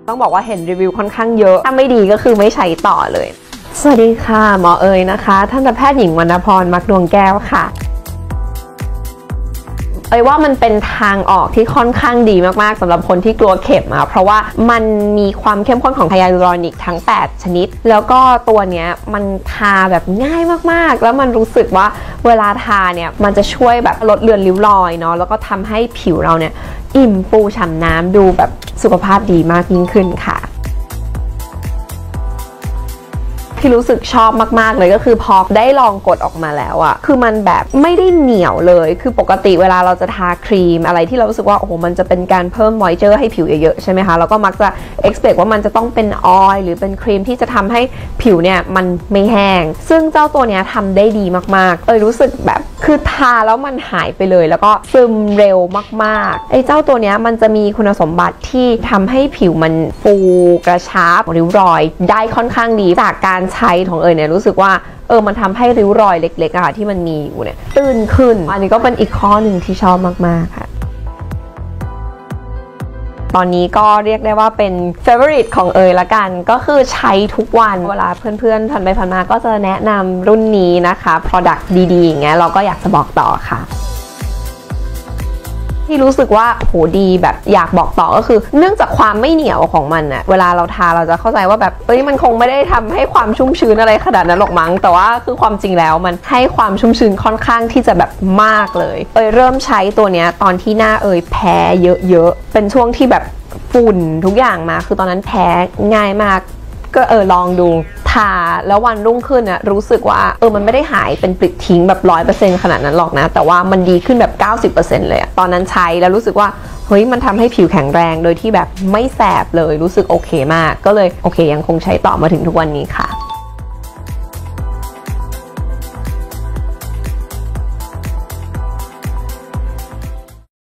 ต้องบอกว่าเห็นรีวิวค่อนข้างเยอะถ้าไม่ดีก็คือไม่ใช้ต่อเลยสวัสดีค่ะหมอเอ๋ยนะคะท่านแพทย์หญิงวรรณพร มักดวงแก้วค่ะว่ามันเป็นทางออกที่ค่อนข้างดีมากๆสำหรับคนที่กลัวเข็มเพราะว่ามันมีความเข้มข้นของไฮยาลูรอนิกทั้ง8ชนิดแล้วก็ตัวเนี้ยมันทาแบบง่ายมากๆแล้วมันรู้สึกว่าเวลาทาเนี่ยมันจะช่วยแบบลดเลือนริ้วรอยเนาะแล้วก็ทำให้ผิวเราเนี่ยอิ่มฟูฉ่ำน้ำดูแบบสุขภาพดีมากยิ่งขึ้นค่ะที่รู้สึกชอบมากๆเลยก็คือพอได้ลองกดออกมาแล้วอะคือมันแบบไม่ได้เหนียวเลยคือปกติเวลาเราจะทาครีมอะไรที่เรารู้สึกว่าโอ้โหมันจะเป็นการเพิ่มมอยเจอร์ให้ผิวเยอะๆใช่ไหมคะแล้วก็มักจะ expect ว่ามันจะต้องเป็นออยล์หรือเป็นครีมที่จะทำให้ผิวเนี่ยมันไม่แห้งซึ่งเจ้าตัวเนี้ยทำได้ดีมากๆรู้สึกแบบคือทาแล้วมันหายไปเลยแล้วก็ซึมเร็วมากๆเจ้าตัวเนี้ยมันจะมีคุณสมบัติที่ทำให้ผิวมันฟูกระชับริ้วรอยได้ค่อนข้างดีจากการใช้ของเนี่ยรู้สึกว่ามันทำให้ริ้วรอยเล็กๆอะค่ะที่มันมีอยู่เนี่ยตื้นขึ้นอันนี้ก็เป็นอีกข้อหนึ่งที่ชอบมากๆค่ะตอนนี้ก็เรียกได้ว่าเป็น favorite ของละกันก็คือใช้ทุกวันเวลาเพื่อนๆผ่านไปผ่านมาก็จะแนะนำรุ่นนี้นะคะ product ดีๆอย่างเงี้ยเราก็อยากจะบอกต่อค่ะที่รู้สึกว่าโหดีแบบอยากบอกต่อก็คือเนื่องจากความไม่เหนียวของมันอะเวลาเราทาเราจะเข้าใจว่าแบบมันคงไม่ได้ทำให้ความชุ่มชื้นอะไรขนาดนั้นหรอกมั้งแต่ว่าคือความจริงแล้วมันให้ความชุ่มชื้นค่อนข้างที่จะแบบมากเลยเริ่มใช้ตัวเนี้ยตอนที่หน้าแพ้เยอะๆเป็นช่วงที่แบบฝุ่นทุกอย่างมาคือตอนนั้นแพ้ง่ายมากก็ลองดูทาแล้ววันรุ่งขึ้นนะรู้สึกว่ามันไม่ได้หายเป็นปลิดทิ้งแบบ 100% ขนาดนั้นหรอกนะแต่ว่ามันดีขึ้นแบบ 90% เลยอะตอนนั้นใช้แล้วรู้สึกว่าเฮ้ยมันทำให้ผิวแข็งแรงโดยที่แบบไม่แสบเลยรู้สึกโอเคมากก็เลยโอเคยังคงใช้ต่อมาถึงทุกวันนี้ค่ะ